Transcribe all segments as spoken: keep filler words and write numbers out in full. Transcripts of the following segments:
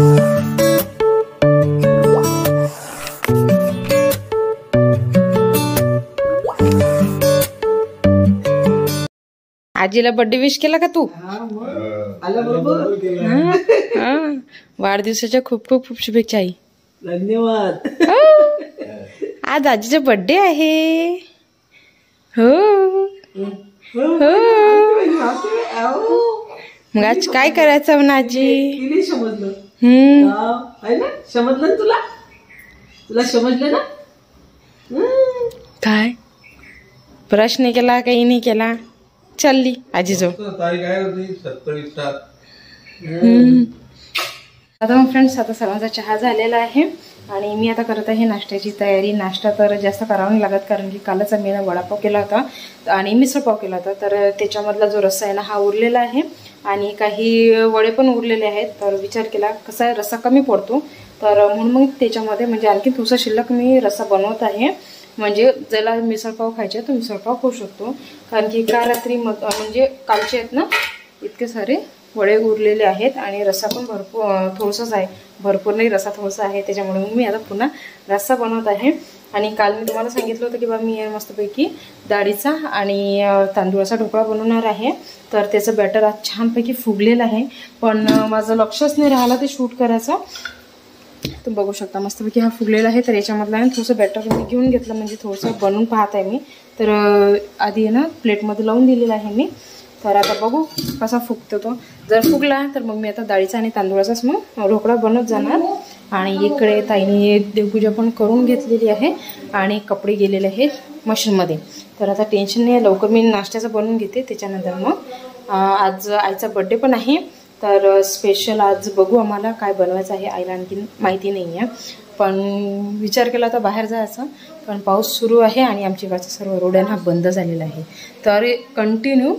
आजीला birthday wish केला का तू? वाढदिवसाच्या खूप खूप खूप शुभेच्छा आई. धन्यवाद. आज आजीचा बर्थडे आहे. हो हो. मग आज काय करायचं म्हणा आजी? समजलं. हम्म समजलं ना तुला? तुला समजलं ना? काय ब्रश नाही केला, काही नाही केला, चालली आजी जो. आता मग फ्रेंड्स, आता सर्वांचा चहा झालेला आहे आणि मी आता करत आहे नाश्त्याची तयारी. नाश्ता तर जास्त करावा नाही लागत, कारण की कालच आम्ही ना वडापाव केला होता आणि मिसळपाव केला होता, तर त्याच्यामधला जो रस्सा आहे ना हा उरलेला आहे आणि काही वडे पण उरलेले आहेत. तर विचार केला कसा आहे रस्सा कमी पडतो, तर म्हणून मग त्याच्यामध्ये म्हणजे आणखी थोडासा शिल्लक मी रस्सा बनवत आहे. म्हणजे ज्याला मिसळपाव खायचे तो मिसळपाव खाऊ शकतो, कारण की काल रात्री मग म्हणजे कालचे आहेत ना इतके सारे वडे उरलेले आहेत आणि रस्सा पण भरपूर थोडंसंच आहे, भरपूर नाही रस्सा थोडासा आहे, त्याच्यामुळे मग मी आता पुन्हा रस्सा बनवत आहे. आणि काल मी तुम्हाला सांगितलं होतं की बा मी मस्तपैकी डाळीचा आणि तांदूळाचा ढोकळा बनवणार आहे. तर त्याचं बॅटर आज छानपैकी फुगलेलं आहे, पण माझं लक्षच नाही राहिलं ते शूट करायचं. तर बघू शकता मस्तपैकी हा फुगलेला आहे. तर याच्यामधला आहे थोडंसं बॅटर मी घेऊन घेतलं, म्हणजे थोडंसं बनवून पाहत आहे मी. तर आधी आहे ना प्लेटमध्ये लावून दिलेला आहे मी. तर आता बघू कसा फुगतो तो. जर फुगला तर मग मी आता डाळीचा आणि तांदूळाचाच मग ढोकळा बनवत जाणार. आणि इकडे ताईने देवपूजा पण करून घेतलेली आहे आणि कपडे गेलेले आहेत मशीनमध्ये. तर आता टेन्शन नाही, लवकर मी नाश्त्याचं बनवून घेते. त्याच्यानंतर मग आज आईचा बड्डे पण आहे, तर स्पेशल आज बघू आम्हाला काय बनवायचं आहे. आईला आणखी माहिती नाही आहे, पण विचार केला आता बाहेर जायचं, कारण पाऊस सुरू आहे आणि आमच्या गावचा सर्व रोडन हा बंद झालेला आहे. तर कंटिन्यू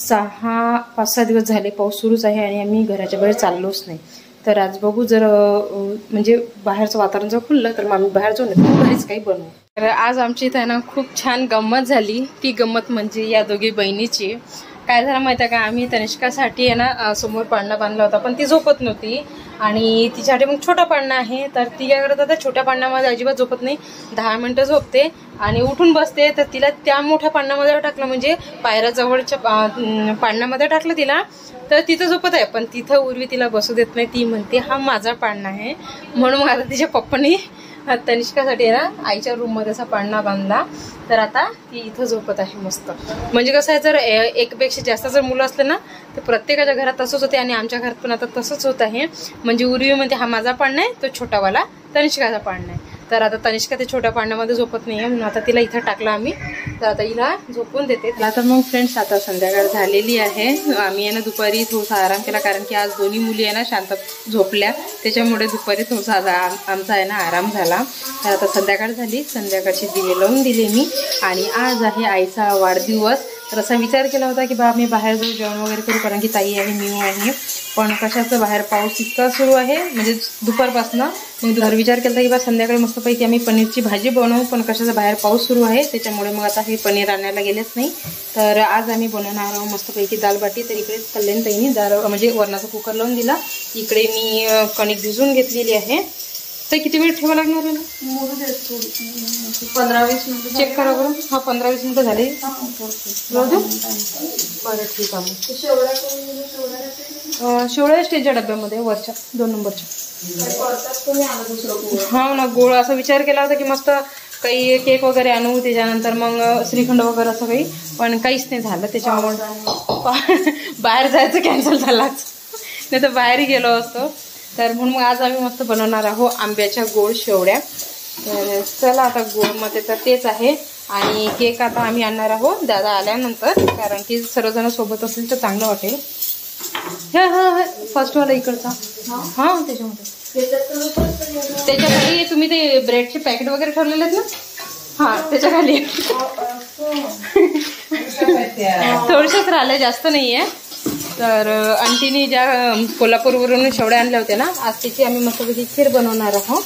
सहा पाच सहा दिवस झाले पाऊस सुरूच आहे आणि आम्ही घराच्या बाहेर चाललोच नाही. तर आज बघू, जर म्हणजे बाहेरचं वातावरण जर खुललं तर मग आम्ही बाहेर जाऊन येतो, घरीच काही बनवू. तर आज आमची इथं ना खूप छान गंमत झाली. ती गंमत म्हणजे या दोघी बहिणीची. काय झालं माहिती आहे का, आम्ही तनिष्कासाठी आहे ना समोर पाळणा बांधला होता, पण ती झोपत नव्हती आणि तिच्यासाठी मग छोटा पाळणा आहे. तर ती काय करत होता, छोट्या पाळण्यामध्ये अजिबात झोपत नाही, दहा मिनटं झोपते आणि उठून बसते. तर तिला त्या मोठ्या पाळण्यामध्ये टाकलं, म्हणजे पायऱ्याजवळच्या पाळण्यामध्ये टाकलं तिला, तर तिथं झोपत आहे. पण तिथं उर्वी तिला बसू देत नाही, ती म्हणते हा माझा पाळणा आहे. म्हणून मग आता तिच्या पप्पांनी तनिष्कासाठी ना आईच्या रूममध्ये असा पाळणा बांधला. तर आता ती इथं झोपत आहे मस्त. म्हणजे कसं आहे, जर एकपेक्षा जास्त जर मुलं असले ना तर प्रत्येकाच्या घरात तसंच होते आणि आमच्या घरात पण आता तसंच होत आहे. म्हणजे उर्वी म्हणते हा माझा पाळणा आहे, तो छोटावाला तनिष्काचा पाळणा आहे. तर आता तनिष्का ते छोट्या पाळण्यामध्ये झोपत नाही आहे, म्हणून आता तिला इथं टाकलं आम्ही. तर आता हिला झोपून देते. आता मग फ्रेंड्स, आता संध्याकाळ झालेली आहे. आम्ही आहे ना दुपारी थोडासा आराम केला, कारण की आज दोन्ही मुली आहे ना शांत झोपल्या, त्याच्यामुळे दुपारी थोडासा आमचा आहे ना आराम झाला. तर आता संध्याकाळ झाली, संध्याकाळची दिवे लावून दिले मी. आणि आज आहे आईचा वाढदिवस. तर असा विचार केला होता की बा मी बाहेर जाऊ जेवण वगैरे करू, कारण की ताई आहे मी आहे. पण कशाचं बाहेर पाऊस इतका सुरू आहे म्हणजे दुपारपासून. मग घर विचार केला की बा संध्याकाळी मस्तपैकी आम्ही पनीरची भाजी बनवू, पण कशाचा बाहेर पाऊस सुरू आहे त्याच्यामुळे मग आता हे पनीर आणायला गेलेच नाही. तर आज आम्ही बनवणार आहोत मस्तपैकी दालबाटी. तर इकडे कल्याण ताईने दाल म्हणजे वरणाचा कुकर लावून दिला. इकडे मी कणिक भिजवून घेतलेली आहे. तर किती वेळ ठेवा लागणार आहे? पंधरा वीस मिनिटं चेक करा बरं. हा पंधरा वीस मिनिटं झाले. बरं ठीक आहे. शेवळ्या स्टीलच्या डब्यामध्ये वरच्या दोन नंबरच्या. हा ना, गोळ असा विचार केला होता की मस्त काही केक वगैरे आणू, त्याच्यानंतर मग श्रीखंड वगैरे असं काही, पण काहीच नाही झालं. त्याच्यामुळे बाहेर जायचं कॅन्सल झालाच, नाही तर बाहेरही गेलो असतो. तर म्हणून मग आज आम्ही मस्त बनवणार आहोत आंब्याच्या गोड शेवड्या. तर चला आता गोडमध्ये तर तेच आहे आणि केक आता आम्ही आणणार आहोत दादा आल्यानंतर, कारण की सर्वजण सोबत असेल तर चांगलं वाटेल. हा हा फर्स्टवाला इकडचा हां, त्याच्यामध्ये त्याच्या खाली तुम्ही ते ब्रेडचे पॅकेट वगैरे ठेवलेले आहेत ना, हां त्याच्या खाली थोडंसंच राहिलं, जास्त नाही आहे. तर आंटीने ज्या कोल्हापूरवरून शेवड्या आणल्या होत्या ना, आज त्याची आम्ही मस्तपैकी खीर बनवणार आहोत.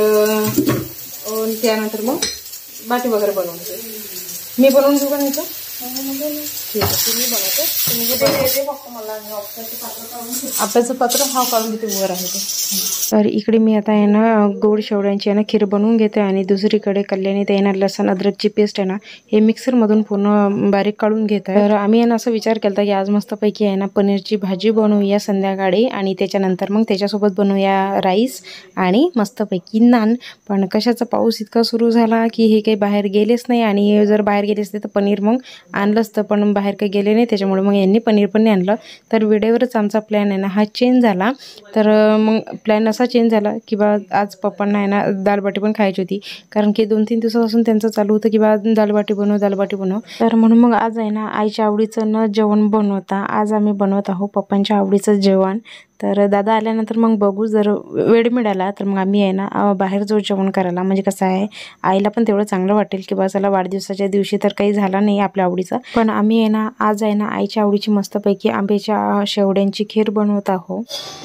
तर त्यानंतर मग बाटी वगैरे बनवून मी बनवून घेऊ का नाही तर ठीक आहे, तुम्ही बनवते तुम्ही जे फक्त मला आप्याचं पात्र हा काढून घेते वर आहे ते. तर इकडे मी आता आहे ना गोड शेवड्यांची आहे ना खीर बनवून घेते आणि दुसरीकडे कल्याणी ते ना लसण अद्रकची पेस्ट आहे ना हे मिक्सरमधून पूर्ण बारीक काढून घेत आहे. तर आम्ही आहे ना असं विचार केला की आज मस्तपैकी आहे ना पनीरची भाजी बनवूया संध्याकाळी आणि त्याच्यानंतर मग त्याच्यासोबत बनवूया राईस आणि मस्तपैकी नान. पण कशाचा पाऊस इतका सुरू झाला की हे काही बाहेर गेलेच नाही आणि जर बाहेर गेले असते तर पनीर मग आणलं असतं, पण बाहेर काही गेले नाही त्याच्यामुळे मग यांनी पनीर पण नाही आणलं. तर वेळेवरच आमचा प्लॅन आहे ना हा चेंज झाला. तर मग प्लॅन असा चेंज झाला की बा आज पप्पांना आहे ना दालबाटी पण खायची होती, कारण की दोन तीन दिवसापासून त्यांचं चालू होतं की बा दालबाटी बनव दालबाटी बनव. तर म्हणून मग आज आहे ना आईच्या आवडीचं न जेवण बनवता आज आम्ही बनवत आहोत पप्पांच्या आवडीचं जेवण. तर दादा आल्यानंतर मग बघू, जर वेळ मिळाला तर मग आम्ही आहे ना बाहेर जाऊ जेवण करायला. म्हणजे कसं आहे आईला पण तेवढं चांगलं वाटेल की बा चला वाढदिवसाच्या दिवशी तर काही झाला नाही आपल्या आवडीचा, पण आम्ही आहे ना आज आहे ना आईच्या आवडीची मस्तपैकी आंब्याच्या शेवड्यांची खीर बनवत आहोत.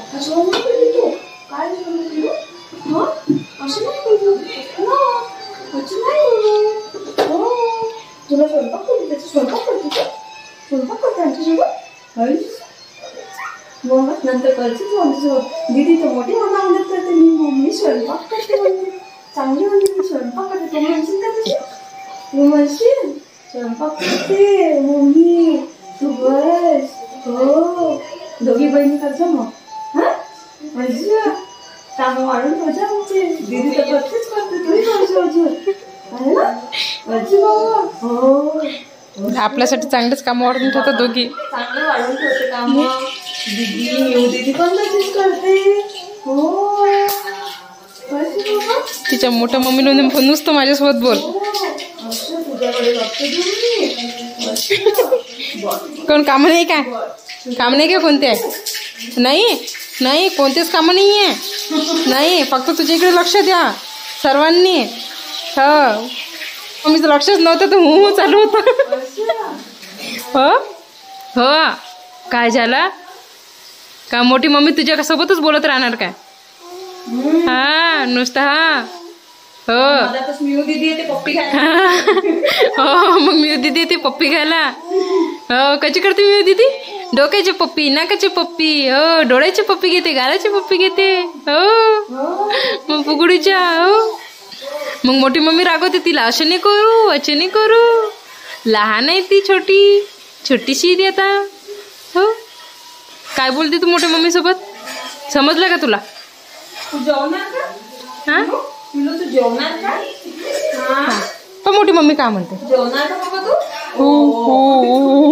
तुला स्वयंपाक करते त्याचा स्वयंपाक करते का स्वयंपाक करते आमच्यासोबत मग नंतर करतेच आमच्यासोबत. दीदी तर मोठी मला आवडत करते, मी मम्मी स्वयंपाक करते म्हणते, चांगली म्हणते मी स्वयंपाक करते. तू म्हणशील का तशी तू म्हणशील स्वयंपाक करते मम्मी तू बस. हो दोघी बहिणी करतो मग हा म्हणजे काम वाढून ठेवते आमचे. दीदी तर करतेच करते तुही करते अजून आहे ना अजी बाबा. हो आपल्यासाठी चांगलेच काम वाढून ठेवतात दोघी, चांगलं वाढून ठेवते काम. दीदी येऊ दीदी पण तशीच करते. हो कशी बाबा तिच्या मोठ्या मम्मीला नुसतं माझ्यासोबत बोल. असं तुझ्याकडे लक्ष देऊ मी. कोण कामं नाही काय काम नाही काय कोणते नाही नाही कोणतेच कामं नाही आहे नाही, फक्त तुझ्या इकडे लक्ष द्या सर्वांनी. हो मम्मीचं लक्षच नव्हतं तर हू चालू होतं. हो हो काय झालं का मोठी मम्मी तुझ्या सोबतच बोलत राहणार काय? हा नुसतं हा हो दीदी येते पप्पी हो मग मी दीदी येते पप्पी खायला. हो कशी करते मी दीदी? डोक्याची पप्पी नाकाची पप्पी हो डोळ्याची पप्पी घेते गालाची पप्पी घेते हो मग फुगडीच्या. हो मग मोठी मम्मी रागवते तिला असं नाही करू असं नाही करू, लहान आहे ती छोटी छोटीशी ती आता. हो काय बोलते तू मोठ्या मम्मी सोबत समजलं का तुला? तू जेवणार का? हा तू जेवणार का? पण मोठी मम्मी काय म्हणते जेवणार का बाबा तू? हो हो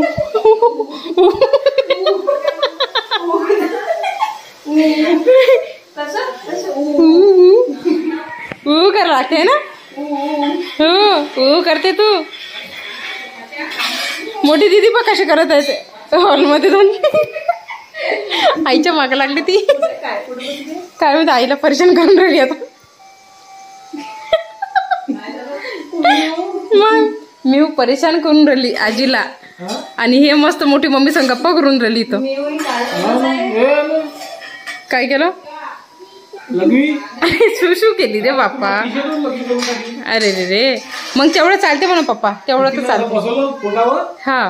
कसं ऊ कर लागते ना हो ऊ करते तू. मोठी दीदी पण कशी करत आहे ते हॉलमध्ये जाऊन आईच्या मागे लागली ती. काय म्हणते आईला परेशान करून राहिली आता. मग मी परेशान करून राहिली आजीला आणि हे मस्त मोठी मम्मी संग गप्पा करून राहिली. तो काय केलं सुशू केली रे बाप्पा. अरे रे रे मग तेवढं चालते म्हणा पप्पा तेवढं तर चालते. हा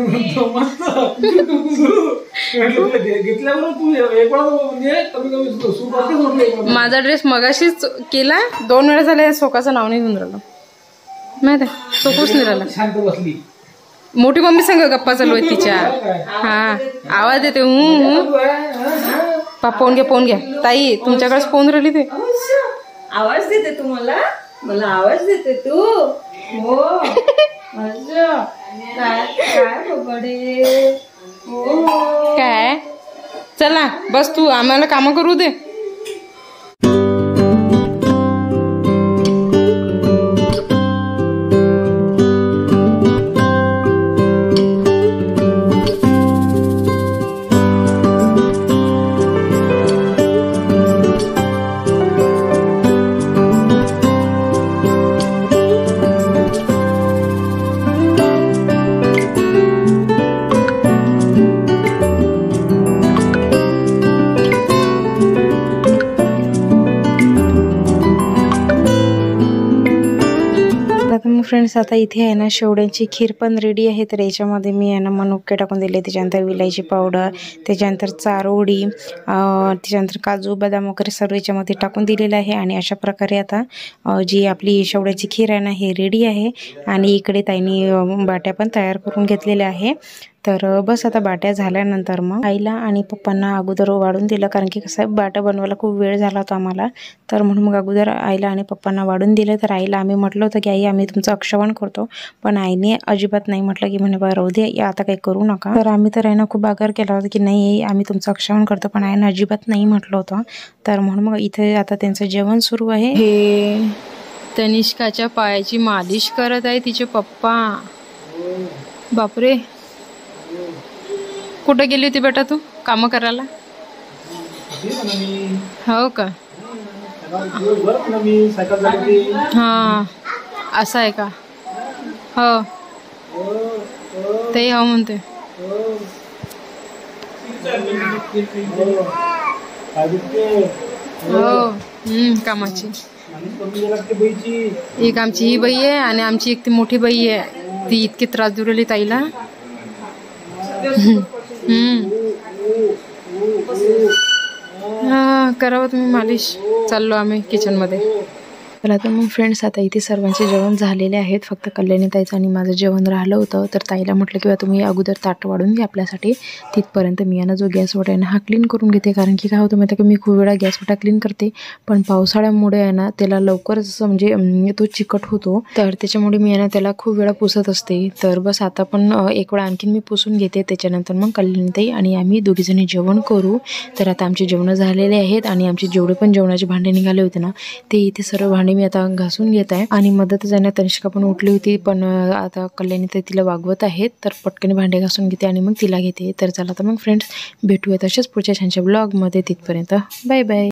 माझा ड्रेस मगाशीच केला दोन वेळा झाले. सोकाचं नाव नाही घेऊन राहिलं माहिती आहे, सोकूच नाही राहिला. मोठी मम्मी संग गप्पा चालू आहे तिच्या. हा आवाज येते हू पा पाहून घ्या पाहून घ्या ताई तुमच्याकडेच पाहून राहिली ते. आवाज देते तू मला मला आवाज देते तू. हो अच्छा काय काय बडे हो काय चला बस तू आम्हाला कामं करू दे. फ्रेंड्स आता इथे आहे ना शेवड्यांची खीर पण रेडी आहे. तर याच्यामध्ये मी आहे ना मनुके टाकून दिले, त्याच्यानंतर विलायची पावडर, त्याच्यानंतर चारोळी, त्याच्यानंतर काजू बदाम वगैरे सर्व याच्यामध्ये टाकून दिलेलं आहे. आणि अशा प्रकारे आता जी आपली शेवड्याची खीर आहे ना हे रेडी आहे. आणि इकडे ताईंनी बाट्या पण तयार करून घेतलेल्या आहे. तर बस आता बाट्या झाल्यानंतर मग आईला आणि पप्पांना अगोदर वाढून दिलं, कारण की कसं बाटा बनवायला खूप वेळ झाला होता आम्हाला. तर म्हणून मग अगोदर आईला आणि पप्पांना वाढून दिलं. तर आईला आम्ही म्हटलं होतं की आई आम्ही तुमचं अक्षवण करतो, पण आईने अजिबात नाही म्हटलं की म्हणे बा राहू दे या आता काही करू नका. तर आम्ही तर आईना खूप आग्रह केला होता की नाही आम्ही तुमचं अक्षवण करतो, पण आईने अजिबात नाही म्हटलं होतं. तर म्हणून मग इथे आता त्यांचं जेवण सुरू आहे. हे तनिष्काच्या पायाची मालिश करत आहे तिचे पप्पा. बापरे, कुठे गेली होती बेटा तू कामं करायला? हो का? हां असं आहे का? हो ते हो म्हणते. हो कामाची एक आमची ही बाई आहे आणि आमची एक ती मोठी बाई आहे, ती इतकी त्रास देऊ राहिली ताईला. हा करावं तुम्ही मालिश. चाललो आम्ही किचन मध्ये. चला तर मग फ्रेंड्स आता इथे सर्वांचे जेवण झालेले आहेत, फक्त कल्याणी ताईचं आणि माझं जेवण राहिलं होतं. तर ताईला म्हटलं की तुम्ही अगोदर ताट वाढून घ्या आपल्यासाठी. तिथपर्यंत मी यांना जो गॅस वाटा आहे ना हा क्लीन करून घेते, कारण की काय होतं माहिती आहे का मी खूप वेळा गॅस वाटा क्लीन करते, पण पावसाळ्यामुळे आहे ना त्याला लवकरच असं म्हणजे तो चिकट होतो. तर त्याच्यामुळे मी यांना त्याला खूप वेळा पुसत असते. तर बस आता पण एक वेळा आणखीन मी पुसून घेते, त्याच्यानंतर मग कल्याणी ताई आणि आम्ही दोघीजणी जेवण करू. तर आता आमचे जेवण झालेले आहेत आणि आमचे जेवढे पण जेवणाचे भांडे निघाले होते ना ते इथे सर्व भांडे मी आता घासून घेत आहे. आणि मदत जाण्यात तनिष्का पण उठली होती, पण आता कल्याणी ते तिला वागवत आहेत. तर पटकन भांडे घासून घेते आणि मग तिला घेते. तर चला तर मग फ्रेंड्स भेटूया तसेच पुढच्या छानशा ब्लॉगमध्ये. तिथपर्यंत बाय बाय.